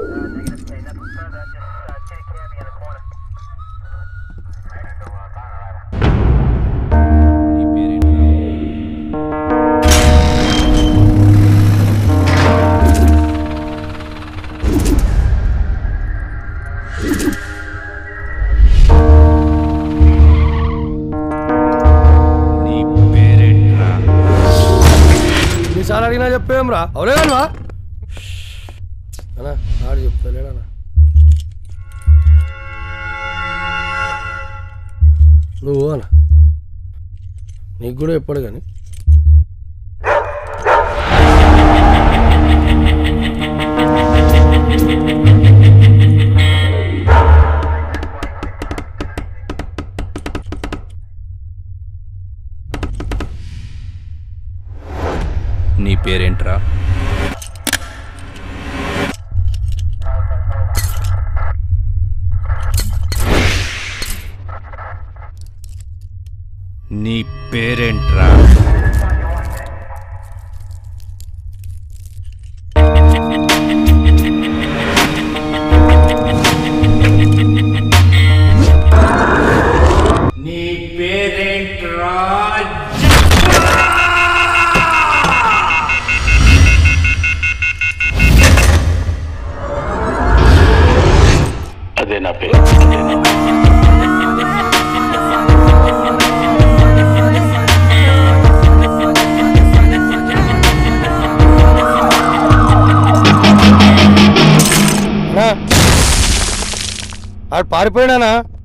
చాలా అడిగినా చెప్పేమ్రా అవలేదన్నా అన్నా ఆడు చెప్తలేడన్నా నువ్వు అన్నా నీకు కూడా చెప్పాడు కానీ నీ పేరేంట్రా? నీ పేరేంట్రా? నీ పేరేంట్రా? అదే నా పేరు. ఆడు పారిపోయాడానా?